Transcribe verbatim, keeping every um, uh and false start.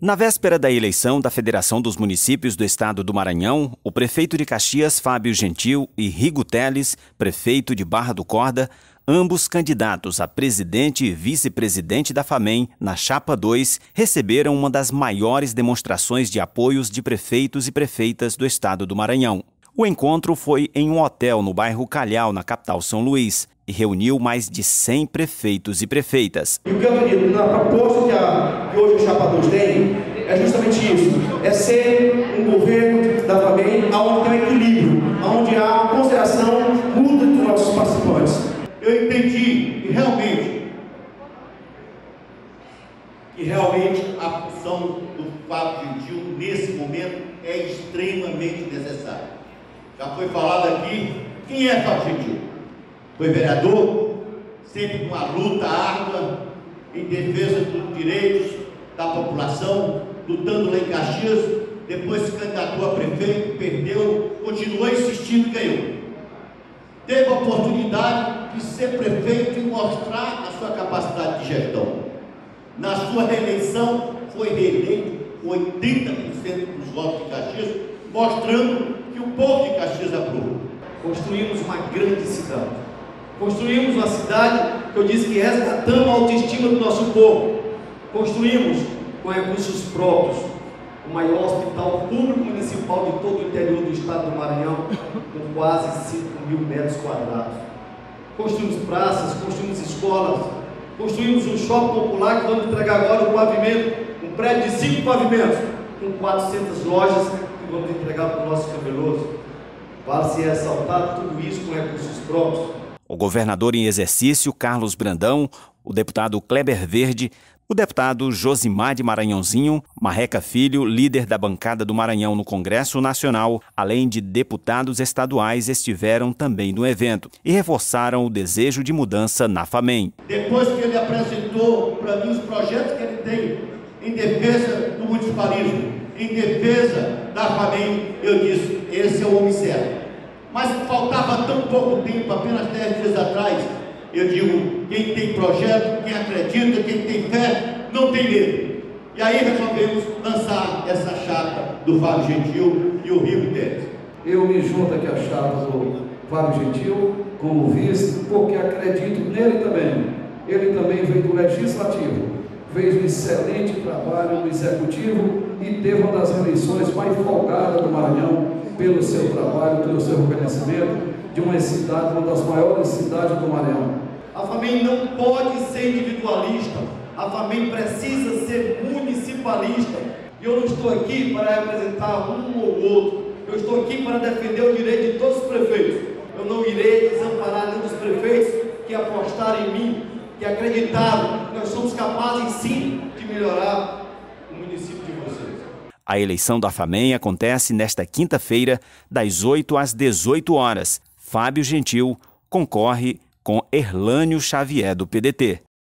Na véspera da eleição da Federação dos Municípios do Estado do Maranhão, o prefeito de Caxias, Fábio Gentil, e Rigo Teles, prefeito de Barra do Corda, ambos candidatos a presidente e vice-presidente da FAMEM, na Chapa dois, receberam uma das maiores demonstrações de apoios de prefeitos e prefeitas do Estado do Maranhão. O encontro foi em um hotel no bairro Calhau, na capital São Luís, e reuniu mais de cem prefeitos e prefeitas. E o que eu acredito na proposta que, a, que hoje o Chapa dois tem é justamente isso, é ser um governo da FAMEM onde tem um equilíbrio, onde há uma consideração mútua dos nossos participantes. Eu entendi que realmente, que realmente a função do Fábio Gentil nesse momento é extremamente necessária. Já foi falado aqui, quem é Fábio Gentil? Foi vereador, sempre com uma luta árdua em defesa dos direitos da população, lutando lá em Caxias, depois se candidatou a prefeito, perdeu, continuou insistindo e ganhou. Teve a oportunidade de ser prefeito e mostrar a sua capacidade de gestão. Na sua reeleição, foi reeleito com oitenta por cento dos votos de Caxias, mostrando que o povo de Caxias aprovou. Construímos uma grande cidade. Construímos uma cidade que eu disse que resgatamos a autoestima do nosso povo. Construímos com recursos próprios o maior hospital público municipal de todo o interior do estado do Maranhão, com quase cinco mil metros quadrados. Construímos praças, construímos escolas, construímos um shopping popular que vamos entregar agora um pavimento, um prédio de cinco pavimentos, com quatrocentas lojas que vamos entregar para o nosso cabeloso. Vale se ressaltar tudo isso com recursos próprios. O governador em exercício, Carlos Brandão, o deputado Kleber Verde, o deputado Josimar de Maranhãozinho, Marreca Filho, líder da bancada do Maranhão no Congresso Nacional, além de deputados estaduais, estiveram também no evento e reforçaram o desejo de mudança na FAMEM. Depois que ele apresentou para mim os projetos que ele tem em defesa do municipalismo, em defesa da FAMEM, eu disse, esse é o homem certo. Mas faltava tão pouco tempo, apenas dez dias atrás, eu digo, quem tem projeto, quem acredita, quem tem fé, não tem medo. E aí resolvemos lançar essa chapa do Fábio Gentil e o Rigo Teles. Eu me junto aqui à chapa do Fábio Gentil como vice, porque acredito nele também. Ele também veio do Legislativo, fez um excelente trabalho no Executivo e teve uma das eleições mais folgadas do Maranhão pelo seu trabalho, pelo seu reconhecimento de uma cidade, uma das maiores cidades do Maranhão. A FAMEM não pode ser individualista, a FAMEM precisa ser municipalista. E eu não estou aqui para representar um ou outro, eu estou aqui para defender o direito de todos os prefeitos. Eu não irei desamparar nenhum dos prefeitos que apostaram em mim, que acreditaram que nós somos capazes sim de melhorar o município de vocês. A eleição da FAMEM acontece nesta quinta-feira, das oito às dezoito horas. Fábio Gentil concorre com Erlânio Xavier, do P D T.